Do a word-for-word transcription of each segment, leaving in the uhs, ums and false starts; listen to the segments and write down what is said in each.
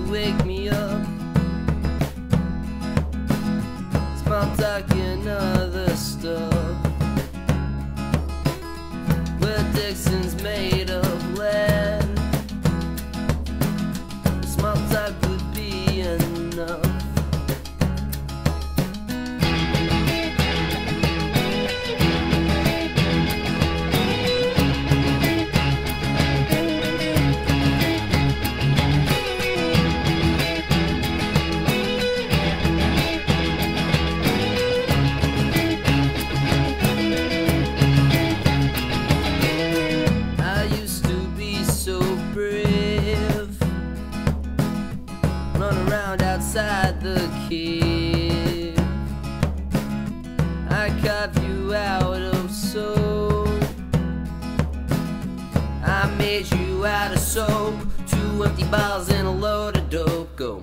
wake me up. Small talk and other stuff. Well, Dixon's made of lead. Small talk would be enough. Run around outside the cave. I carved you out of soap. I made you out of soap. Two empty bottles and a load of dope. Go.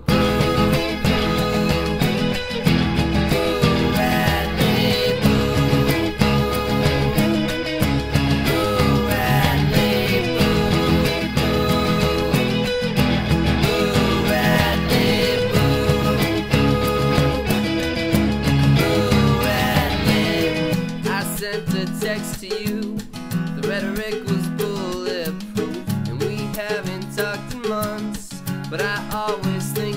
Sent a text to you. The rhetoric was bulletproof, and we haven't talked in months. But I always think